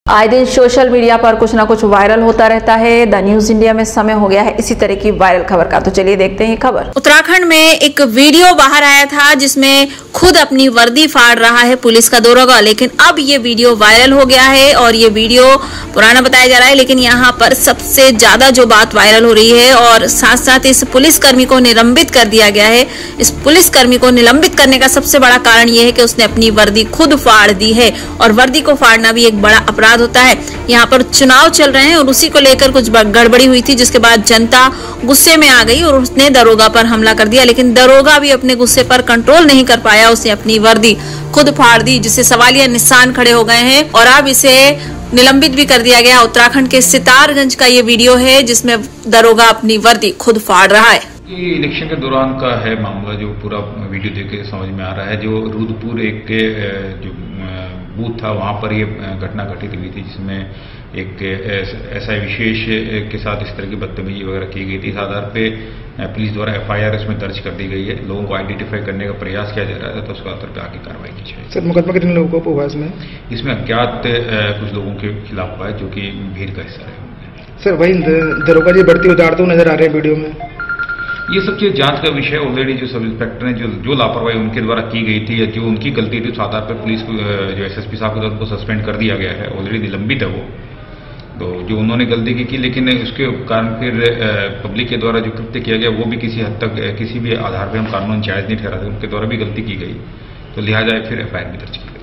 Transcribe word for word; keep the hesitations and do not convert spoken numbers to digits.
आए दिन social media पर कुछ ना कुछ वायरल होता रहता है। द न्यूज इंडिया में समय हो गया है इसी तरह की वायरल खबर का, तो चलिए देखते हैं ये खबर। उत्तराखंड में एक वीडियो बाहर आया था जिसमें खुद अपनी वर्दी फाड़ रहा है पुलिस का दरोगा, लेकिन अब ये वीडियो वायरल हो गया है और ये वीडियो पुराना बताया जा रहा है, लेकिन यहाँ पर सबसे ज्यादा जो बात वायरल हो रही है और साथ साथ इस पुलिसकर्मी को निलंबित कर दिया गया है। इस पुलिसकर्मी को निलंबित करने का सबसे बड़ा कारण ये है कि उसने अपनी वर्दी खुद फाड़ दी है और वर्दी को फाड़ना भी एक बड़ा अपराध होता है। यहाँ पर चुनाव चल रहे हैं और उसी को लेकर कुछ गड़बड़ी हुई थी, जिसके बाद जनता गुस्से में आ गई और उसने दरोगा पर हमला कर दिया, लेकिन दरोगा भी अपने गुस्से पर कंट्रोल नहीं कर पाया। उसने अपनी वर्दी खुद फाड़ दी, जिससे सवालिया निशान खड़े हो गए हैं और अब इसे निलंबित भी कर दिया गया। उत्तराखंड के सितारगंज का ये वीडियो है जिसमें दरोगा अपनी वर्दी खुद फाड़ रहा है। ये इलेक्शन के दौरान का है मामला, जो पूरा वीडियो देख के समझ में आ रहा है। जो रुद्रपुर एक जो बूथ था वहाँ पर ये घटना घटित हुई थी, जिसमें एक ऐसा विशेष के साथ इस तरह की बदतमीजी वगैरह की गई थी। इस आधार पे पुलिस द्वारा एफ आई आर इसमें दर्ज कर दी गई है। लोगों को आइडेंटिफाई करने का प्रयास किया जा रहा है, तो उसके आधार पर आगे कार्रवाई की जाएगी। सर, मुकदमा कितने लोगों को हुआ इसमें? इसमें अज्ञात कुछ लोगों के खिलाफ हुआ है, जो कि भीड़ का हिस्सा रहे। सर, वही दरोगा जी बढ़ती उतारते हुए नजर आ रहे हैं वीडियो में। ये सब चीज़ जांच का विषय। ऑलरेडी जो सब इंस्पेक्टर ने जो जो लापरवाही उनके द्वारा की गई थी या जो उनकी गलती थी, उस आधार पर पुलिस को जो एस एस पी साहब को सस्पेंड कर दिया गया है। ऑलरेडी निलंबित है वो, तो जो उन्होंने गलती की की लेकिन उसके कारण फिर पब्लिक के द्वारा जो कृत्य किया गया वो भी किसी हद तक किसी भी आधार पर हम कानून जायज़ नहीं ठहराते, उनके द्वारा भी गलती की गई, तो लिहाजा फिर एफ आई आर भी दर्ज की।